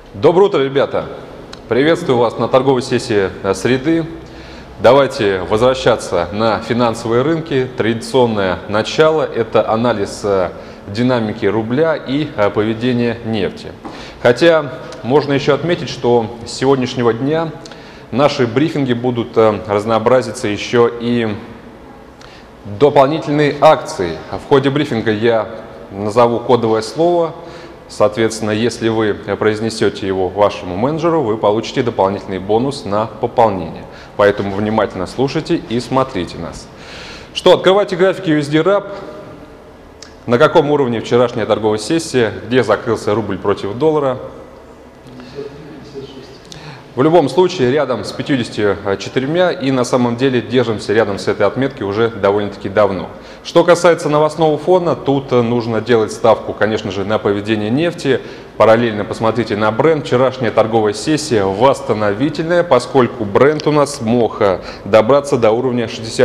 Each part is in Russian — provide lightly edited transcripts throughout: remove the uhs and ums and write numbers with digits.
Доброе утро, ребята! Приветствую вас на торговой сессии среды. Давайте возвращаться на финансовые рынки. Традиционное начало – это анализ динамики рубля и поведения нефти. Хотя можно еще отметить, что с сегодняшнего дня наши брифинги будут разнообразиться еще и дополнительные акции. В ходе брифинга я назову кодовое слово. Соответственно, если вы произнесете его вашему менеджеру, вы получите дополнительный бонус на пополнение. Поэтому внимательно слушайте и смотрите нас. Что, открывайте графики USD-RAP. На каком уровне вчерашняя торговая сессия, где закрылся рубль против доллара? В любом случае рядом с 54, и на самом деле держимся рядом с этой отметки уже довольно-таки давно. Что касается новостного фона, тут нужно делать ставку, конечно же, на поведение нефти. Параллельно посмотрите на Brent. Вчерашняя торговая сессия восстановительная, поскольку Brent у нас смог добраться до уровня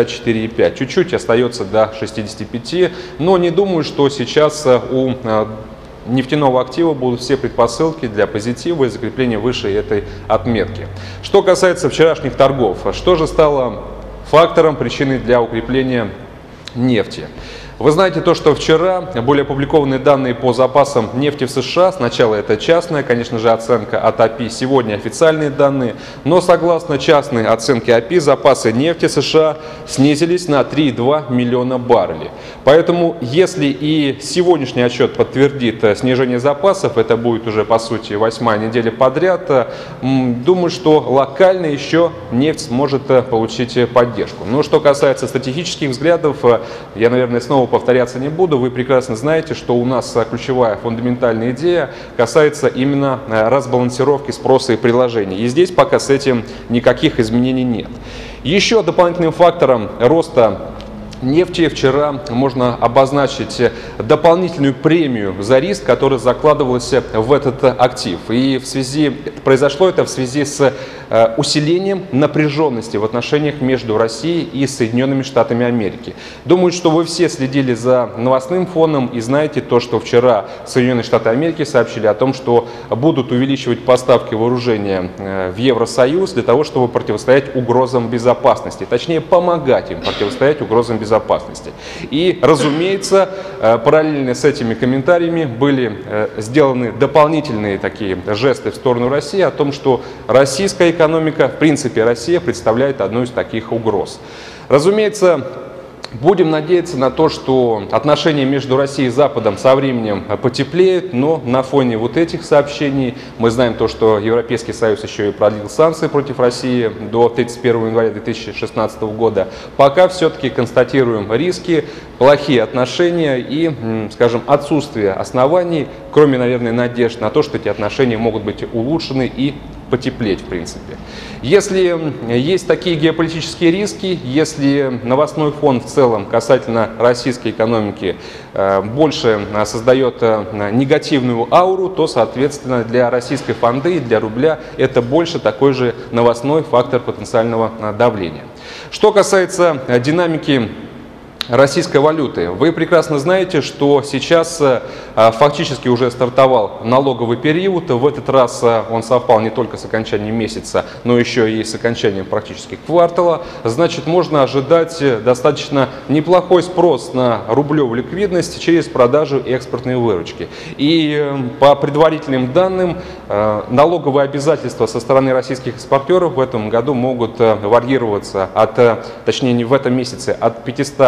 64,5. Чуть-чуть остается до 65, но не думаю, что сейчас у нефтяного актива будут все предпосылки для позитива и закрепления выше этой отметки. Что касается вчерашних торгов, что же стало фактором, причиной для укрепления нефти? Вы знаете то, что вчера были опубликованы данные по запасам нефти в США. Сначала это частная, конечно же, оценка от API, сегодня официальные данные. Но согласно частной оценке API, запасы нефти США снизились на 3,2 миллиона баррелей. Поэтому, если и сегодняшний отчет подтвердит снижение запасов, это будет уже, по сути, 8-я неделя подряд, думаю, что локально еще нефть сможет получить поддержку. Но что касается стратегических взглядов, я, наверное, снова повторяться не буду. Вы прекрасно знаете, что у нас ключевая фундаментальная идея касается именно разбалансировки спроса и предложения. И здесь пока с этим никаких изменений нет. Еще дополнительным фактором роста нефти вчера можно обозначить дополнительную премию за риск, который закладывался в этот актив. И произошло это в связи с усилением напряженности в отношениях между Россией и Соединенными Штатами Америки. Думаю, что вы все следили за новостным фоном и знаете то, что вчера Соединенные Штаты Америки сообщили о том, что будут увеличивать поставки вооружения в Евросоюз для того, чтобы противостоять угрозам безопасности, точнее помогать им противостоять угрозам безопасности. И, разумеется, параллельно с этими комментариями были сделаны дополнительные такие жесты в сторону России о том, что российская экономика, в принципе, Россия представляет одну из таких угроз. Разумеется, будем надеяться на то, что отношения между Россией и Западом со временем потеплеют, но на фоне вот этих сообщений мы знаем то, что Европейский Союз еще и продлил санкции против России до 31 января 2016 года. Пока все-таки констатируем риски, плохие отношения и, скажем, отсутствие оснований, кроме, наверное, надежд на то, что эти отношения могут быть улучшены и потеплеть, в принципе. Если есть такие геополитические риски, если новостной фон в целом касательно российской экономики больше создает негативную ауру, то, соответственно, для российской фонды и для рубля это больше такой же новостной фактор потенциального давления. Что касается динамики российской валюты. Вы прекрасно знаете, что сейчас фактически уже стартовал налоговый период. В этот раз он совпал не только с окончанием месяца, но еще и с окончанием практически квартала. Значит, можно ожидать достаточно неплохой спрос на рублевую ликвидность через продажу экспортной выручки. И по предварительным данным, налоговые обязательства со стороны российских экспортеров в этом году могут варьироваться точнее не в этом месяце, от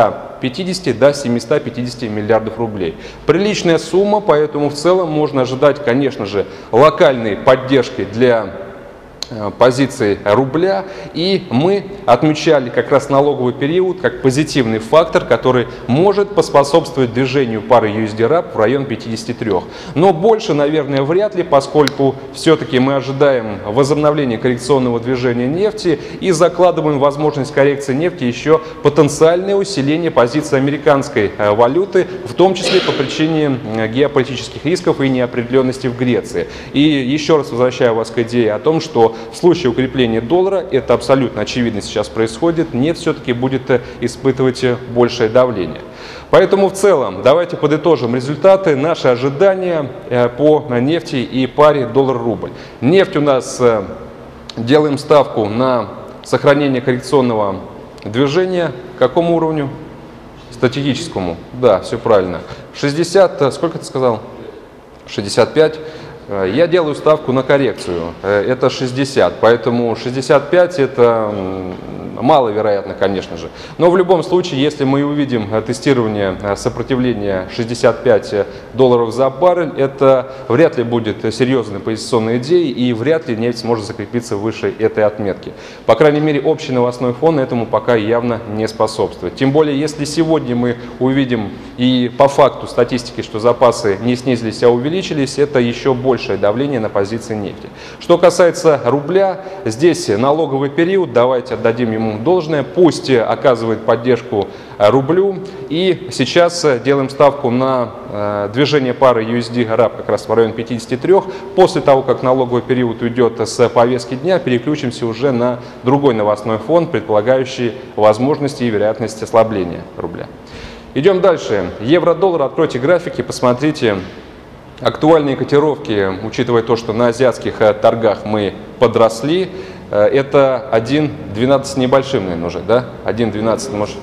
550 до 750 миллиардов рублей. Приличная сумма, поэтому в целом можно ожидать, конечно же, локальной поддержки для позиции рубля, и мы отмечали как раз налоговый период как позитивный фактор, который может поспособствовать движению пары USD-RAP в район 53. Но больше, наверное, вряд ли, поскольку все-таки мы ожидаем возобновления коррекционного движения нефти и закладываем возможность коррекции нефти еще потенциальное усиление позиции американской валюты, в том числе по причине геополитических рисков и неопределенности в Греции. И еще раз возвращаю вас к идее о том, что что в случае укрепления доллара, это абсолютно очевидно сейчас происходит, нефть все-таки будет испытывать большее давление. Поэтому в целом давайте подытожим результаты, наши ожидания по нефти и паре доллар-рубль. Нефть у нас, делаем ставку на сохранение коррекционного движения. К какому уровню? Стратегическому. Да, все правильно. 60, сколько ты сказал? 65. Я делаю ставку на коррекцию. Это 60, поэтому 65 это маловероятно, конечно же. Но в любом случае, если мы увидим тестирование сопротивления 65 долларов за баррель, это вряд ли будет серьезной позиционной идеей и вряд ли нефть сможет закрепиться выше этой отметки. По крайней мере, общий новостной фон этому пока явно не способствует. Тем более, если сегодня мы увидим и по факту статистики, что запасы не снизились, а увеличились, это еще большее давление на позиции нефти. Что касается рубля, здесь налоговый период, давайте отдадим ему должное, пусть оказывает поддержку рублю. И сейчас делаем ставку на движение пары USD-RAB как раз в районе 53. После того, как налоговый период уйдет с повестки дня, переключимся уже на другой новостной фон, предполагающий возможности и вероятность ослабления рубля. Идем дальше. Евро-доллар. Откройте графики, посмотрите. Актуальные котировки, учитывая то, что на азиатских торгах мы подросли, это 1.12 небольшим, наверное, уже, да? 1.12, может.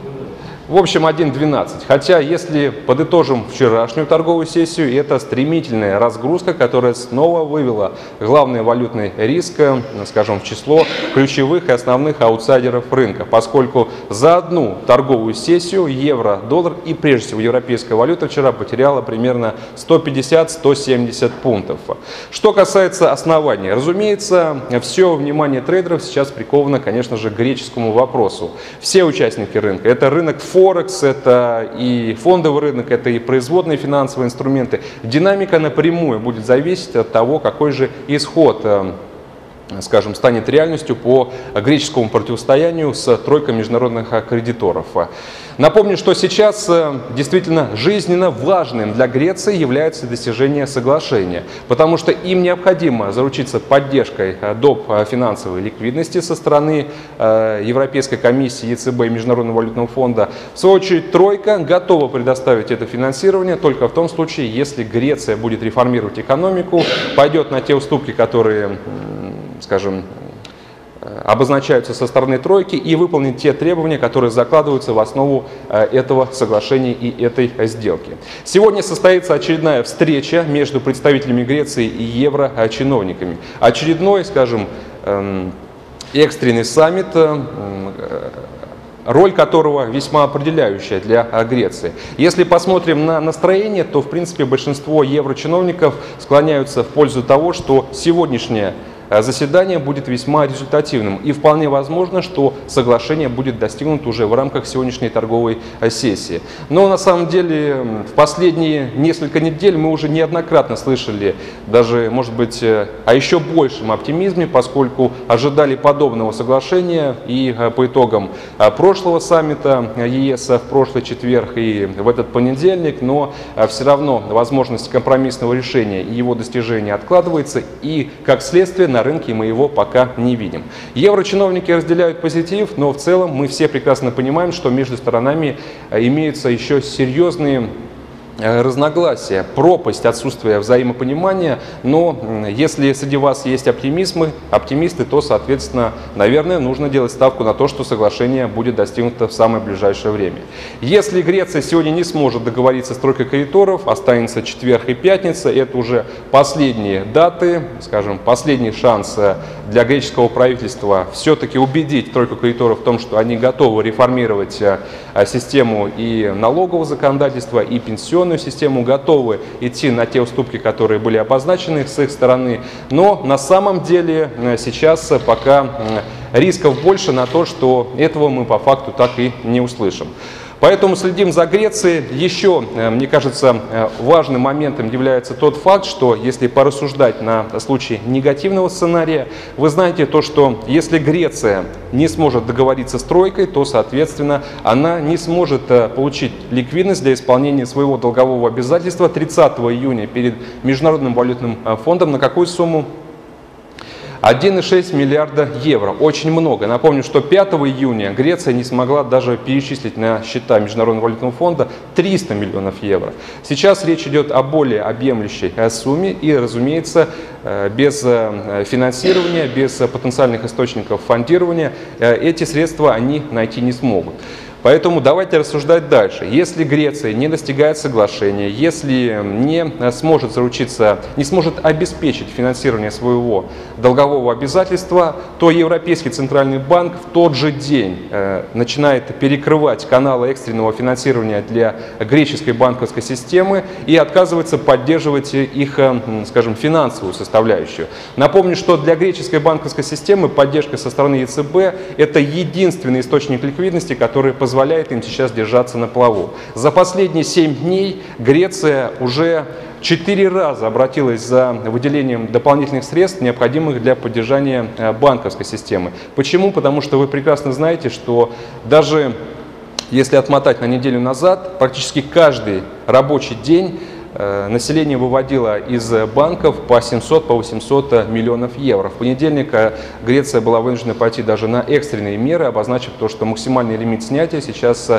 В общем, 1.12. Хотя, если подытожим вчерашнюю торговую сессию, это стремительная разгрузка, которая снова вывела главный валютный риск, скажем, в число ключевых и основных аутсайдеров рынка, поскольку за одну торговую сессию евро-доллар и, прежде всего, европейская валюта вчера потеряла примерно 150-170 пунктов. Что касается оснований, разумеется, все внимание трейдеров сейчас приковано, конечно же, к греческому вопросу. Все участники рынка, это рынок Форекс, это и фондовый рынок, это и производные финансовые инструменты. Динамика напрямую будет зависеть от того, какой же исход, скажем, станет реальностью по греческому противостоянию с тройкой международных кредиторов. Напомню, что сейчас действительно жизненно важным для Греции является достижение соглашения, потому что им необходимо заручиться поддержкой доп. Финансовой ликвидности со стороны Европейской комиссии, ЕЦБ и Международного валютного фонда. В свою очередь, тройка готова предоставить это финансирование только в том случае, если Греция будет реформировать экономику, пойдет на те уступки, которые, скажем, обозначаются со стороны тройки, и выполнить те требования, которые закладываются в основу этого соглашения и этой сделки. Сегодня состоится очередная встреча между представителями Греции и еврочиновниками. Очередной, скажем, экстренный саммит, роль которого весьма определяющая для Греции. Если посмотрим на настроение, то, в принципе, большинство еврочиновников склоняются в пользу того, что сегодняшнее заседание будет весьма результативным, и вполне возможно, что соглашение будет достигнуто уже в рамках сегодняшней торговой сессии. Но на самом деле в последние несколько недель мы уже неоднократно слышали даже, может быть, о еще большем оптимизме, поскольку ожидали подобного соглашения и по итогам прошлого саммита ЕС в прошлый четверг и в этот понедельник, но все равно возможность компромиссного решения и его достижения откладывается, и как следствие на рынке мы его пока не видим. Еврочиновники разделяют позитив, но в целом мы все прекрасно понимаем, что между сторонами имеются еще серьезные разногласия, пропасть, отсутствие взаимопонимания, но если среди вас есть оптимисты, то, соответственно, наверное, нужно делать ставку на то, что соглашение будет достигнуто в самое ближайшее время. Если Греция сегодня не сможет договориться с тройкой кредиторов, останется четверг и пятница, это уже последние даты, скажем, последний шанс для греческого правительства все-таки убедить тройку кредиторов в том, что они готовы реформировать систему и налогового законодательства, и пенсионного систему, готовы идти на те уступки, которые были обозначены с их стороны, но на самом деле сейчас пока рисков больше на то, что этого мы по факту так и не услышим. Поэтому следим за Грецией. Еще, мне кажется, важным моментом является тот факт, что если порассуждать на случай негативного сценария, вы знаете то, что если Греция не сможет договориться с тройкой, то, соответственно, она не сможет получить ликвидность для исполнения своего долгового обязательства 30 июня перед Международным валютным фондом. На какую сумму? 1,6 миллиарда евро. Очень много. Напомню, что 5 июня Греция не смогла даже перечислить на счета Международного валютного фонда 300 миллионов евро. Сейчас речь идет о более объемлющей сумме и, разумеется, без финансирования, без потенциальных источников фондирования эти средства они найти не смогут. Поэтому давайте рассуждать дальше. Если Греция не достигает соглашения, если не сможет заручиться, не сможет обеспечить финансирование своего долгового обязательства, то Европейский центральный банк в тот же день начинает перекрывать каналы экстренного финансирования для греческой банковской системы и отказывается поддерживать их, скажем, финансовую составляющую. Напомню, что для греческой банковской системы поддержка со стороны ЕЦБ – это единственный источник ликвидности, который позволяет им сейчас держаться на плаву. За последние 7 дней Греция уже 4 раза обратилась за выделением дополнительных средств, необходимых для поддержания банковской системы. Почему? Потому что вы прекрасно знаете, что даже если отмотать на неделю назад, практически каждый рабочий день население выводило из банков по 700, по 800 миллионов евро. В понедельник Греция была вынуждена пойти даже на экстренные меры, обозначив то, что максимальный лимит снятия сейчас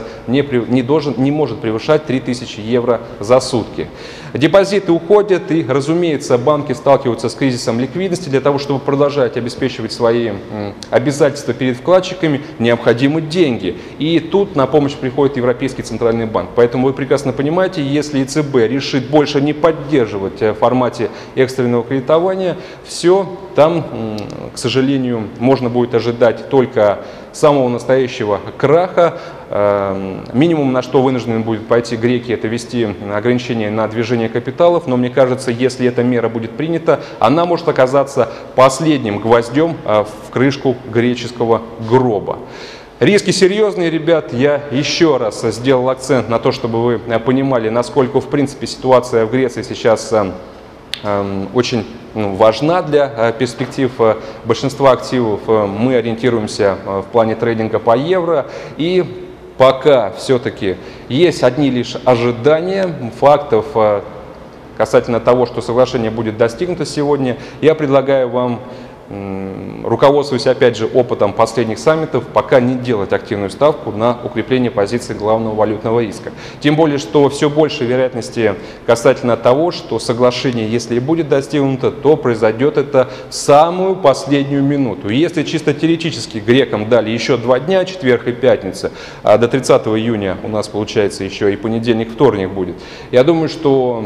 не может превышать 3000 евро за сутки. Депозиты уходят и, разумеется, банки сталкиваются с кризисом ликвидности. Для того, чтобы продолжать обеспечивать свои обязательства перед вкладчиками, необходимы деньги. И тут на помощь приходит Европейский центральный банк. Поэтому вы прекрасно понимаете, если ЕЦБ решит больше не поддерживать в формате экстренного кредитования, все, там, к сожалению, можно будет ожидать только самого настоящего краха. Минимум, на что вынуждены будут пойти греки, это ввести ограничения на движение капиталов. Но мне кажется, если эта мера будет принята, она может оказаться последним гвоздем в крышку греческого гроба. Риски серьезные, ребят. Я еще раз сделал акцент на то, чтобы вы понимали, насколько, в принципе, ситуация в Греции сейчас очень важна для перспектив большинства активов. Мы ориентируемся в плане трейдинга по евро. И пока все-таки есть одни лишь ожидания фактов касательно того, что соглашение будет достигнуто сегодня, я предлагаю вам, руководствуясь опять же опытом последних саммитов, пока не делать активную ставку на укрепление позиции главного валютного риска. Тем более, что все больше вероятности касательно того, что соглашение, если и будет достигнуто, то произойдет это в самую последнюю минуту. И если чисто теоретически грекам дали еще 2 дня, четверг и пятница, а до 30 июня у нас получается еще и понедельник, вторник будет, я думаю, что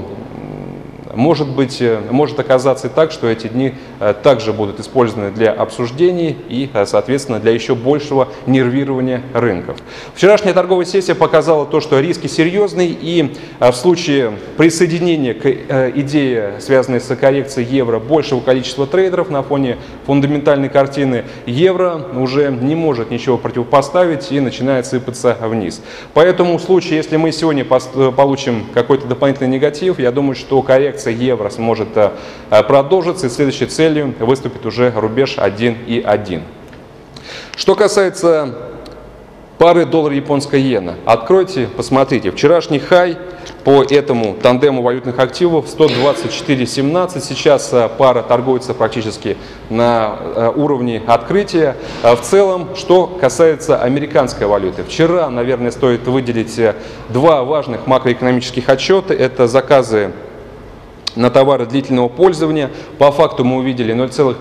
может оказаться и так, что эти дни также будут использованы для обсуждений и, соответственно, для еще большего нервирования рынков. Вчерашняя торговая сессия показала то, что риски серьезные, и в случае присоединения к идее, связанной с коррекцией евро, большего количества трейдеров на фоне фундаментальной картины, евро уже не может ничего противопоставить и начинает сыпаться вниз. Поэтому в случае, если мы сегодня получим какой-то дополнительный негатив, я думаю, что коррекция евро сможет продолжиться, и следующей целью выступит уже рубеж 1,1. Что касается пары доллар-японская иена, откройте, посмотрите, вчерашний хай по этому тандему валютных активов 124.17, сейчас пара торгуется практически на уровне открытия. В целом, что касается американской валюты, вчера, наверное, стоит выделить 2 важных макроэкономических отчета, это заказы на товары длительного пользования. По факту мы увидели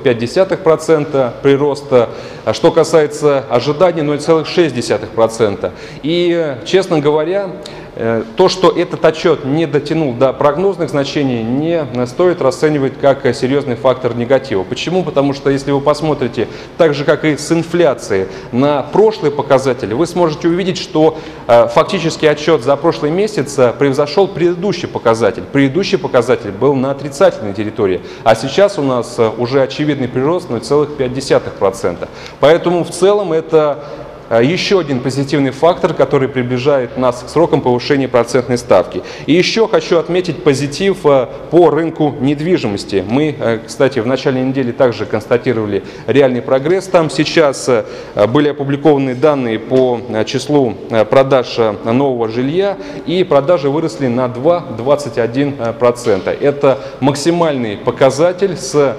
0,5% прироста. Что касается ожиданий, 0,6%. И, честно говоря, то, что этот отчет не дотянул до прогнозных значений, не стоит расценивать как серьезный фактор негатива. Почему? Потому что если вы посмотрите, так же как и с инфляцией, на прошлые показатели, вы сможете увидеть, что фактически отчет за прошлый месяц превзошел предыдущий показатель. Предыдущий показатель был на отрицательной территории, а сейчас у нас уже очевидный прирост 0,5%. Поэтому в целом это еще один позитивный фактор, который приближает нас к срокам повышения процентной ставки. И еще хочу отметить позитив по рынку недвижимости. Мы, кстати, в начале недели также констатировали реальный прогресс. Там сейчас были опубликованы данные по числу продаж нового жилья, и продажи выросли на 2,21%. Это максимальный показатель с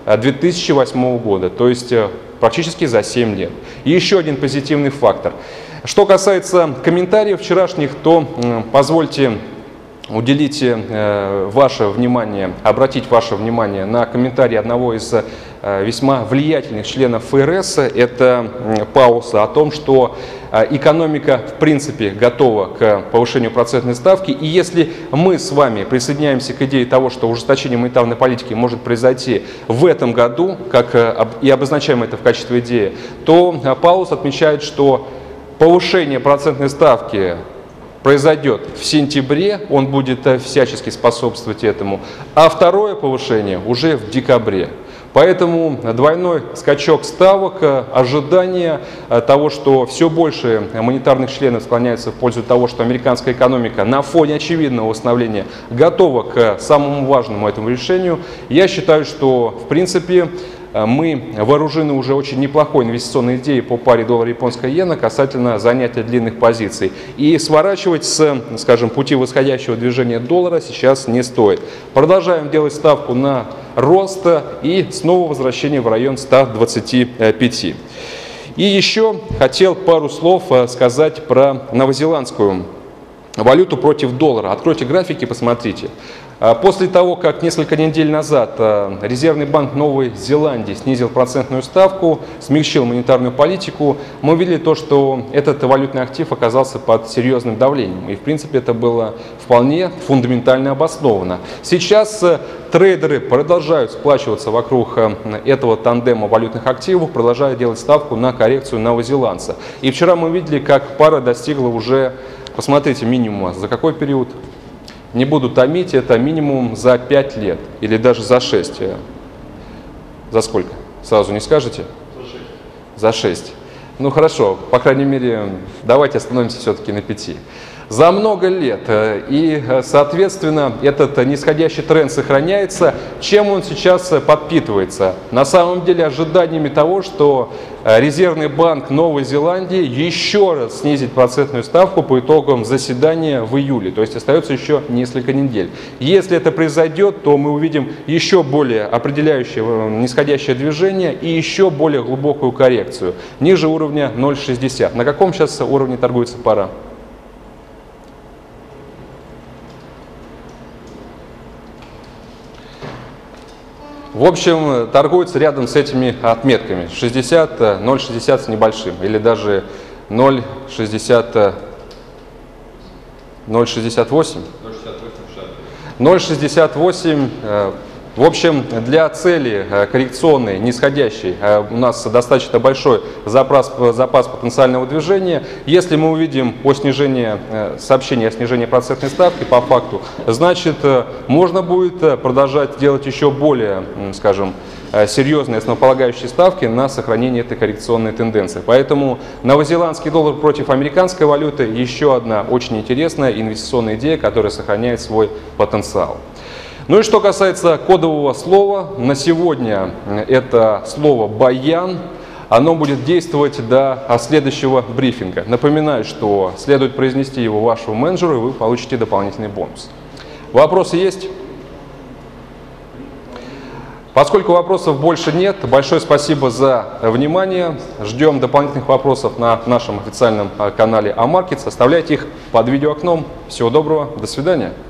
2008 года, то есть практически за 7 лет. И еще один позитивный фактор. Что касается комментариев вчерашних, то позвольте уделить ваше внимание, обратить ваше внимание на комментарий одного из весьма влиятельных членов ФРС, это Пауэлса, о том, что экономика в принципе готова к повышению процентной ставки, и если мы с вами присоединяемся к идее того, что ужесточение монетарной политики может произойти в этом году, как и обозначаем это в качестве идеи, то Пауэлс отмечает, что повышение процентной ставки произойдет в сентябре, он будет всячески способствовать этому, а второе повышение уже в декабре. Поэтому двойной скачок ставок, ожидание того, что все больше монетарных членов склоняются в пользу того, что американская экономика на фоне очевидного восстановления готова к самому важному этому решению, я считаю, что в принципе мы вооружены уже очень неплохой инвестиционной идеей по паре доллар-японская иена касательно занятия длинных позиций. И сворачивать с, скажем, пути восходящего движения доллара сейчас не стоит. Продолжаем делать ставку на рост и снова возвращение в район 125. И еще хотел пару слов сказать про новозеландскую валюту против доллара. Откройте графики, посмотрите. После того, как несколько недель назад Резервный банк Новой Зеландии снизил процентную ставку, смягчил монетарную политику, мы увидели то, что этот валютный актив оказался под серьезным давлением. И в принципе это было вполне фундаментально обосновано. Сейчас трейдеры продолжают сплачиваться вокруг этого тандема валютных активов, продолжают делать ставку на коррекцию новозеландца. И вчера мы видели, как пара достигла уже, посмотрите, минимума. За какой период? Не буду томить, это минимум за 5 лет или даже за 6. За сколько? Сразу не скажете? За 6. Ну хорошо, по крайней мере, давайте остановимся все-таки на 5. За много лет. И, соответственно, этот нисходящий тренд сохраняется. Чем он сейчас подпитывается? На самом деле ожиданиями того, что Резервный банк Новой Зеландии еще раз снизит процентную ставку по итогам заседания в июле. То есть остается еще несколько недель. Если это произойдет, то мы увидим еще более определяющее нисходящее движение и еще более глубокую коррекцию ниже уровня 0,60. На каком сейчас уровне торгуется пара? В общем, торгуется рядом с этими отметками 60, 0,60 с небольшим, или даже 0,68. 0,68. В общем, для цели коррекционной, нисходящей, у нас достаточно большой запас потенциального движения. Если мы увидим сообщение о снижении процентной ставки по факту, значит, можно будет продолжать делать еще более, скажем, серьезные основополагающие ставки на сохранение этой коррекционной тенденции. Поэтому новозеландский доллар против американской валюты – еще одна очень интересная инвестиционная идея, которая сохраняет свой потенциал. Ну и что касается кодового слова, на сегодня это слово «баян». Оно будет действовать до следующего брифинга. Напоминаю, что следует произнести его вашему менеджеру, и вы получите дополнительный бонус. Вопросы есть? Поскольку вопросов больше нет, большое спасибо за внимание. Ждем дополнительных вопросов на нашем официальном канале Амаркетс. Оставляйте их под видеоокном. Всего доброго, до свидания.